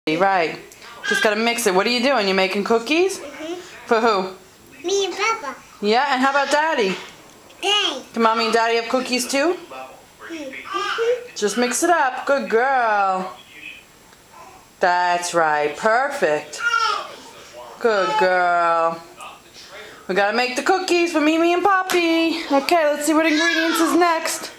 Right. Just gotta mix it. What are you doing? You making cookies? For who? Me and Papa. Yeah, and how about Daddy? Daddy. Can Mommy and Daddy have cookies too? Just mix it up. Good girl. That's right. Perfect. Good girl. We gotta make the cookies for Mimi and Poppy. Okay, let's see what ingredients is next.